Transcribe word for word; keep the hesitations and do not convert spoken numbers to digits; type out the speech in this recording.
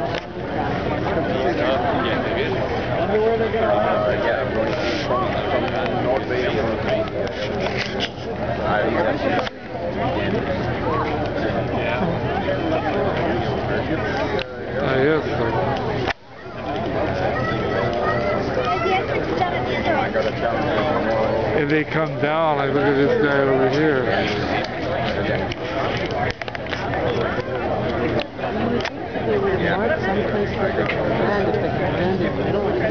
Oh, yes, sir. And they come down, like, look at this guy over here. Someplace like that, if they could bend in the middle.